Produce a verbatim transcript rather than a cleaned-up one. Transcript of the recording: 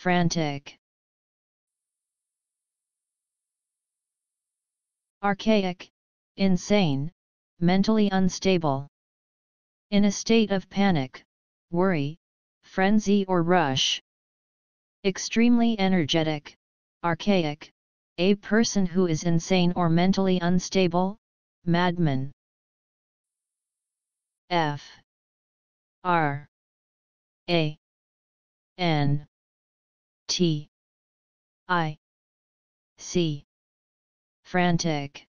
frantic. Archaic, insane, mentally unstable. In a state of panic, worry, frenzy or rush. Extremely energetic, archaic, a person who is insane or mentally unstable, madman. F R A N T I C. Frantic.